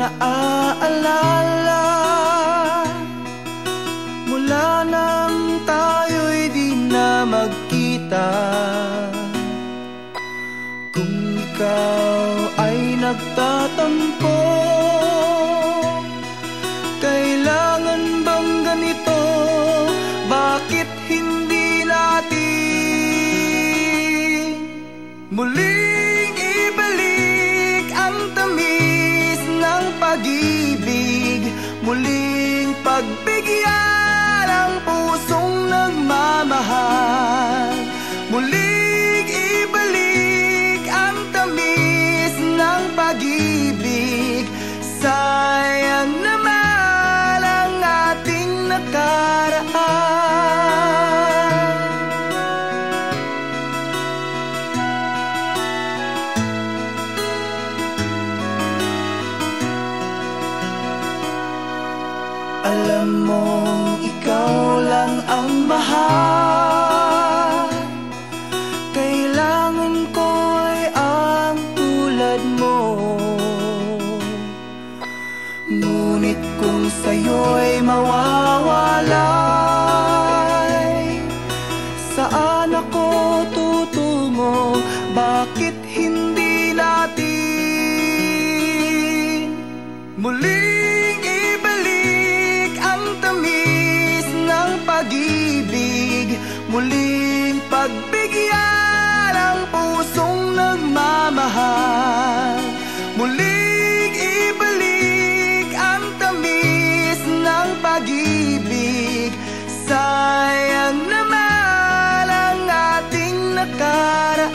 naaalala mula nang tayo'y di na magkita. Kung ikaw ay nagtatampo, kailangan bang ganito? Bakit hindi natin muling ibalik ang tamis ng pag-ibig, muling pagbigyan ang pusong nagmamahal, muling ibalik ang tamis ng pag-ibig. Sayang naman ang ating nakaraan. Alam mong ikaw lang ang mahal, kailangan ko ay ang tulad mo. Ngunit kung sa'yo'y mawawalay, saan ako tutungo? Bakit hindi natin muling ibalik ang tamis ng pag-ibig, muling pagbigyan ang pusong nagmamahal, muling ibalik ang tamis ng pag-ibig. Sayang naman ang ating nakaraan.